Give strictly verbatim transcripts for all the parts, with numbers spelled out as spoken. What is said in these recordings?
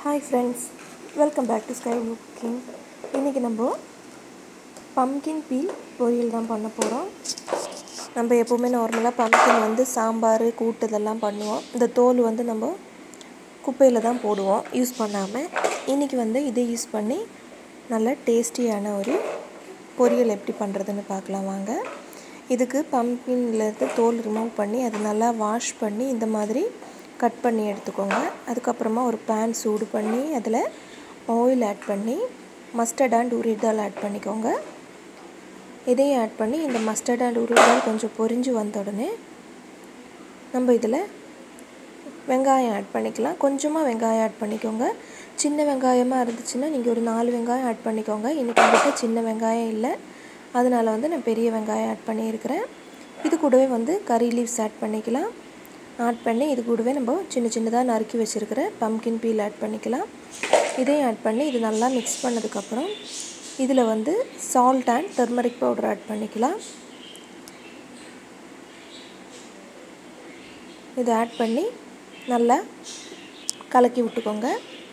Hi friends, welcome back to Sky Cooking. இன்னைக்கு நம்ம pumpkin peel பொரியல் தான் பண்ண போறோம். நம்ம எப்பவுமே நார்மலா pumpkin வந்து சாம்பார் கூட்டு இதெல்லாம் பண்ணுவோம். இந்த தோல் வந்து நம்ம குப்பையில தான் போடுவோம் யூஸ் பண்ணாம. இன்னைக்கு வந்து இதை யூஸ் பண்ணி நல்ல டேஸ்டியான ஒரு பொரியல் எப்படி பண்றதுன்னு பார்க்கலாம் வாங்க. இதுக்கு pumpkinல இருந்து தோல் ரிமூவ் பண்ணி அதை நல்லா வாஷ் பண்ணி இந்த மாதிரி கட் பண்ணி எடுத்துக்கோங்க. அதுக்கு அப்புறமா ஒரு pan சூடு பண்ணி அதில் oil ஆட் பண்ணி மஸ்டர்ட் அண்ட் உரிதால் ஆட் பண்ணிக்கோங்க. இதையும் ஆட் பண்ணி இந்த மஸ்டர்ட் அண்ட் உரிதால் கொஞ்சம் பொரிஞ்சு வந்த உடனே நம்ம இதில் வெங்காயம் ஆட் பண்ணிக்கலாம். கொஞ்சமாக வெங்காயம் ஆட் பண்ணிக்கோங்க. சின்ன வெங்காயமாக இருந்துச்சுன்னா நீங்கள் ஒரு நாலு வெங்காயம் ஆட் பண்ணிக்கோங்க. இன்னைக்கு என்கிட்ட சின்ன வெங்காயம் இல்லை, அதனால வந்து நான் பெரிய வெங்காயம் ஆட் பண்ணியிருக்கிறேன். இது கூடவே வந்து கறி லீவ்ஸ் ஆட் பண்ணிக்கலாம். ஆட் பண்ணி இது கூடவே நம்ம சின்ன சின்னதாக நறுக்கி வச்சுருக்கிற பம்கின் பீல் ஆட் பண்ணிக்கலாம். இதையும் ஆட் பண்ணி இது நல்லா மிக்ஸ் பண்ணதுக்கப்புறம் இதில் வந்து salt and turmeric powder add பண்ணிக்கலாம். இதை ஆட் பண்ணி நல்லா கலக்கி விட்டுக்கோங்க.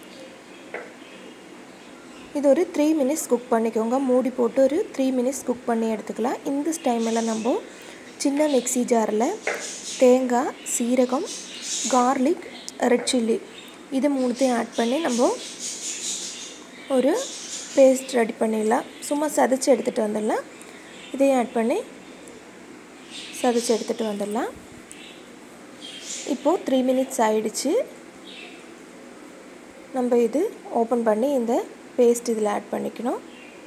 இது ஒரு த்ரீ மினிட்ஸ் குக் பண்ணிக்கோங்க. மூடி போட்டு ஒரு த்ரீ மினிட்ஸ் குக் பண்ணி எடுத்துக்கலாம். இந்த டைமில் நம்ம சின்ன மிக்ஸி ஜாரில் தேங்காய், சீரகம், கார்லிக், ரெட் சில்லி இது மூணுத்தையும் ஆட் பண்ணி நம்ம ஒரு பேஸ்ட் ரெடி பண்ணிடலாம். சும்மா சதைச்சி எடுத்துகிட்டு வந்துடலாம். இதையும் ஆட் பண்ணி சதைச்சி எடுத்துகிட்டு வந்துடலாம். இப்போது த்ரீ மினிட்ஸ் ஆயிடுச்சு. நம்ம இது ஓப்பன் பண்ணி இந்த பேஸ்ட் இதில் ஆட் பண்ணிக்கணும்.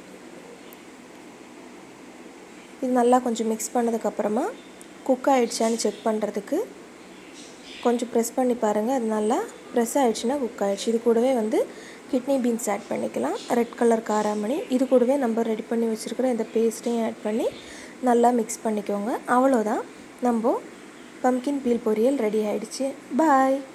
இது நல்லா கொஞ்சம் மிக்ஸ் பண்ணதுக்கப்புறமா குக் ஆகிடுச்சான்னு செக் பண்ணுறதுக்கு கொஞ்சம் ப்ரெஸ் பண்ணி பாருங்கள். அது நல்லா ப்ரெஸ் ஆகிடுச்சுன்னா குக் ஆகிடுச்சு. இது கூடவே வந்து கிட்னி பீன்ஸ் ஆட் பண்ணிக்கலாம். ரெட் கலர் காராமணி இது கூடவே நம்ம ரெடி பண்ணி வச்சுருக்கிற இந்த பேஸ்ட்டையும் ஆட் பண்ணி நல்லா மிக்ஸ் பண்ணிக்கோங்க. அவ்வளோதான், நம்ம பம்கின் பீல் பொரியல் ரெடி ஆகிடுச்சு. பாய்.